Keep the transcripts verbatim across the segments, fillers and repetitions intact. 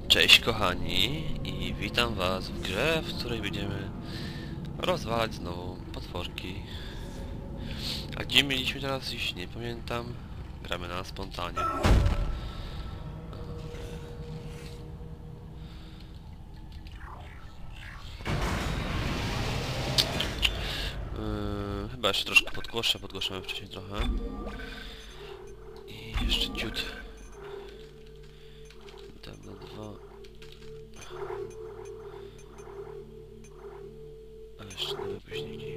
Cześć kochani i witam was w grze, w której będziemy rozwalać znowu potworki. A gdzie mieliśmy teraz iść? Nie pamiętam. Gramy na spontanie. Yy, chyba jeszcze troszkę podgłoszę, podgłaszamy wcześniej trochę. I jeszcze ciut. Tam na dwa. A jeszcze nowe późniki.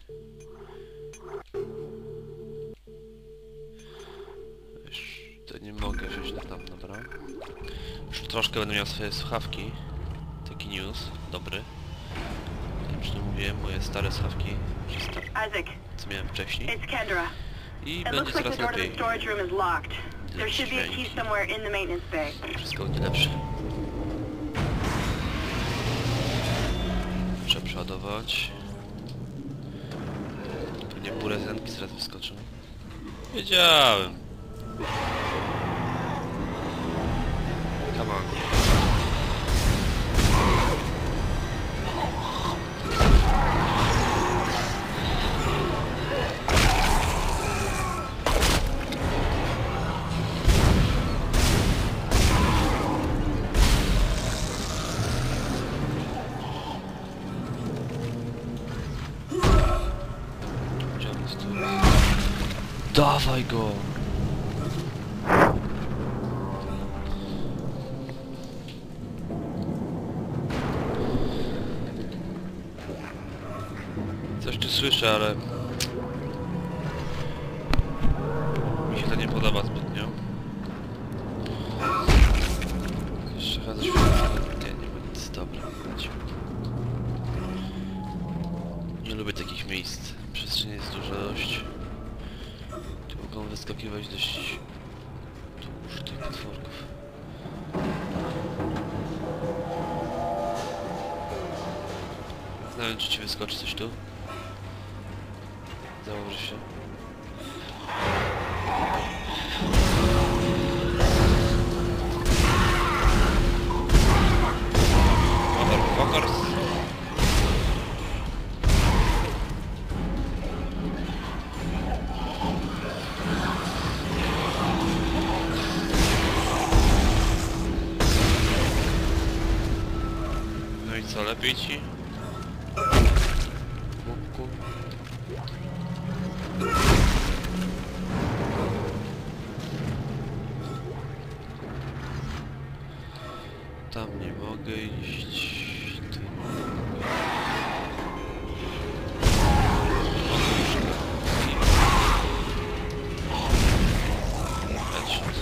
Już to nie mogę wziąć na tam, dobra. Już troszkę będę miał swoje słuchawki. Taki news, dobry. Nie wiem, czy to mówiłem, moje stare słuchawki, czy stare, Isaac, co miałem wcześniej. it's Kendra. I It będzie looks like coraz the door to the lepiej. storage room is locked. There should be a key Dźwięki. somewhere in the maintenance bay. Wszystko będzie lepsze. Muszę przeładować. Pewnie burezenki zaraz wyskoczą. Wiedziałem. Come on. Gdzie on jest tu? Dawaj go! Coś tu słyszę, ale mi się to nie podoba zbytnio. Jeszcze raz świetnie, nie ma nic, dobra. Nie lubię takich miejsc. Przestrzeni jest dużo dość. Tu mogą wyskakiwać dość dużo tych potworków. Nie wiem, czy ci wyskoczy coś tu. Założy się. Motherfuckers. No i co, lepiej ci? Łupku. Tam nie mogę iść. Tu nie mogę. Headshot.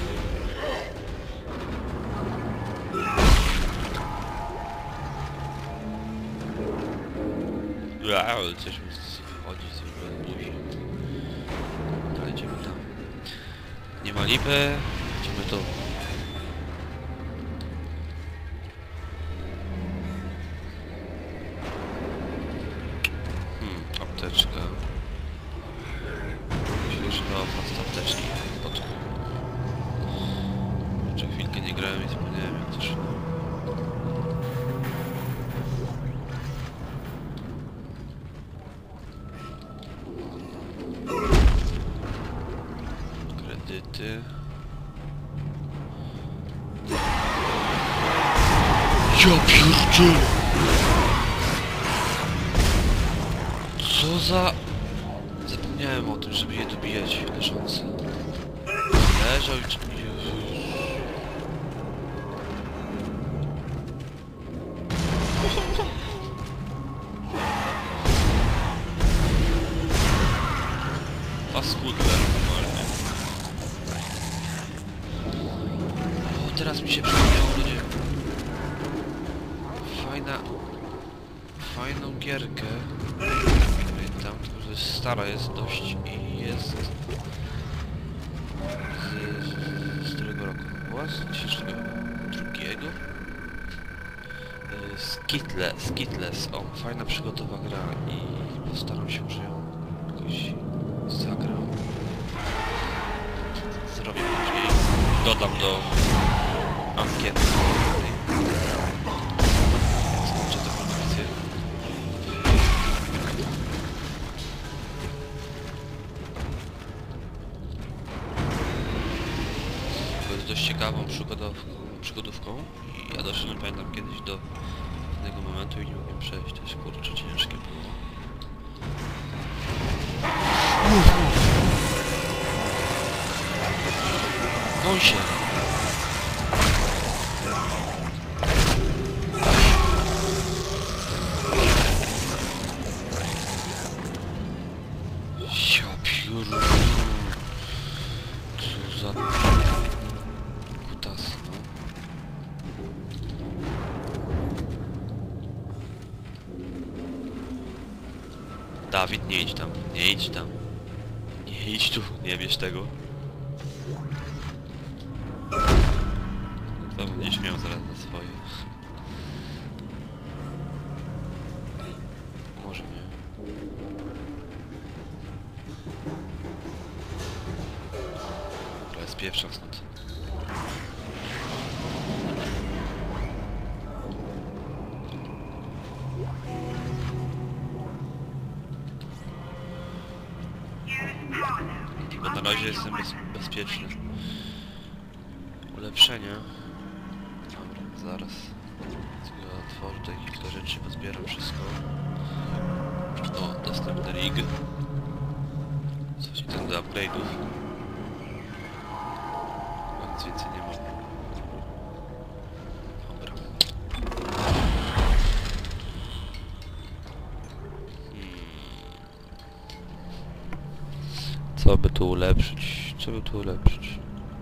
Ja, ale coś mi wchodzi, coś będzie. Ale idziemy tam. Nie ma lipy. Idziemy tu. Hmm, apteczka. Myślę, że ma fast apteczki. Pod... Jeszcze chwilkę nie grałem i zapomniałem jak to szło. Kredyty. Ja pierdzielę! Co za... Zapomniałem o tym, żeby je dobijać leżące. Leżał i... Jezus. Paskudne, normalnie. O, teraz mi się przypomniało, ludzie. Fajna... Fajną gierkę. Pamiętam, tylko że jest stara jest dość i jest... Z, z którego roku? Była? Z dwa tysiące drugiego? Skitle, Skitless. O, fajna przygotowa gra i postaram się, że ją jakoś zagram. Zrobię później. Dodam do ankiety. przygodowką, przygodówką i ja doszedłem, pamiętam, kiedyś do pewnego momentu i nie mogłem przejść, też kurczę ciężkie było. Goń się! Ja pióru. Co za kutas, no. Dawid, nie idź tam, nie idź tam. Nie idź tu, nie bierz tego. To będziesz miał zaraz na swoje. Może nie. To jest pierwsza stąd. Bo na razie jestem bez, bezpieczny. Ulepszenia. Dobra, zaraz. Tylko otworzę tutaj kilka rzeczy, pozbieram wszystko. O, dostępny rig. Coś ten do upgrade'ów. Nic więcej nie ma. Dobra. Hmm. Co by tu ulepszyć? Co by tu ulepszyć?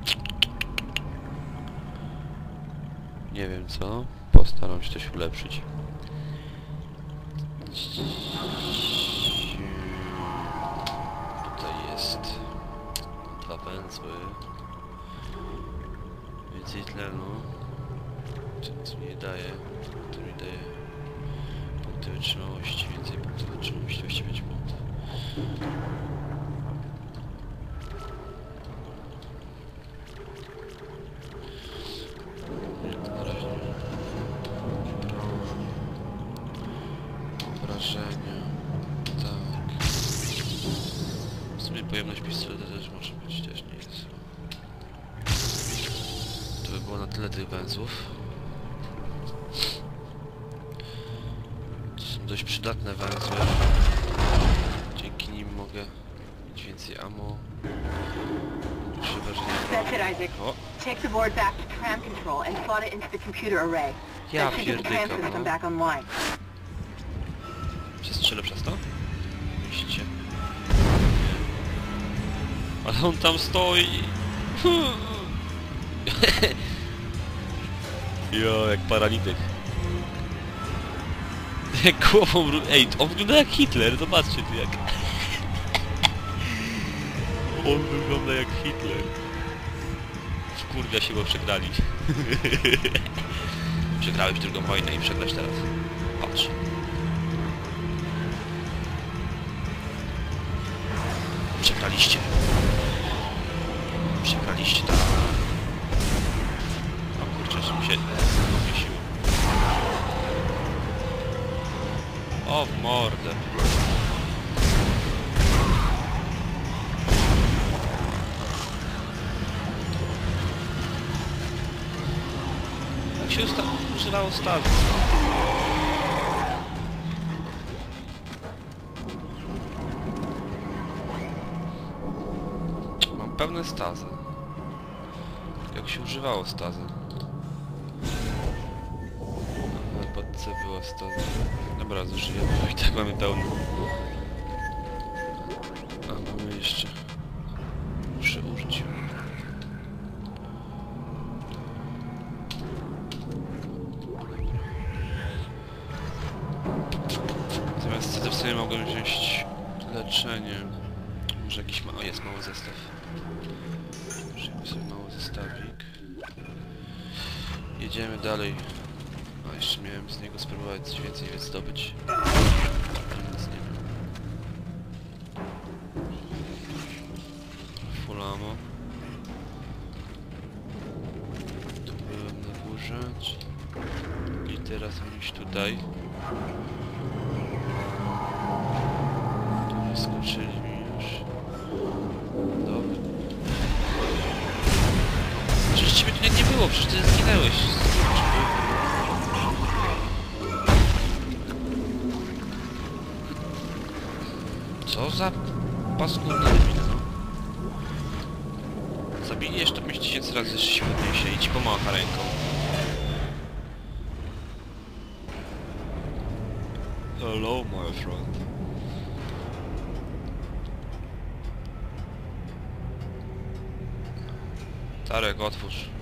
Nie wiem co. Postaram się coś ulepszyć. Tutaj jest dwa węzły. Więcej tlenu. Co mi daje? To mi daje punkty wytrzymałości. Więcej punktów wytrzymałości. dwieście pięć punktów. Na razie nie. Obrażenia. Tak. W sumie pojemność pistoleta też może być, też nie jest. To by było na tyle tych węzłów. To są dość przydatne węzły. Dzięki nim mogę mieć więcej ammo. That's it, Isaac. O! Take the board back to tram control and slot it into the computer array. Ja That should get the tram pierdykam, system no. back online. Przestrzelę przez to? Myślicie? Ale on tam stoi! Jo, jak paralityk. Jak głową... Ej, on wygląda jak Hitler, zobaczcie tu jak... On wygląda jak Hitler. Wkurwia się, bo przegrali. Przegrałeś drugą wojnę i przegrasz teraz. Patrz. Przegraliście. Przegraliście, tak. O kurczę, że mi się powiesiło. O, w mordę. Jak się usta używało stawy? Mam pewne stazy. Jak się używało stazy? Na pod C była staza. Dobra, zużyjemy, bo i tak mamy pełno. A mamy jeszcze... Muszę użyć. Zamiast C D w sobie mogłem wziąć leczenie. Może jakiś ma... O, jest mały zestaw. Wziąłem sobie mały zestawik. Jedziemy dalej. A jeszcze miałem z niego spróbować coś więcej więc zdobyć. Nic nie wiem. Full ammo. Tu byłem na górze. I teraz iść tutaj. Tu wyskoczyli mi już. Dobra. trzydzieści ciebie tu nie, nie było, przecież ty zginęłeś. Co za paskudny debil, no. Zabili jeszcze pięć tysięcy razy, jeszcze się podniesie i ci pomacha ręką. Hello, my friend. Tarek, otwórz.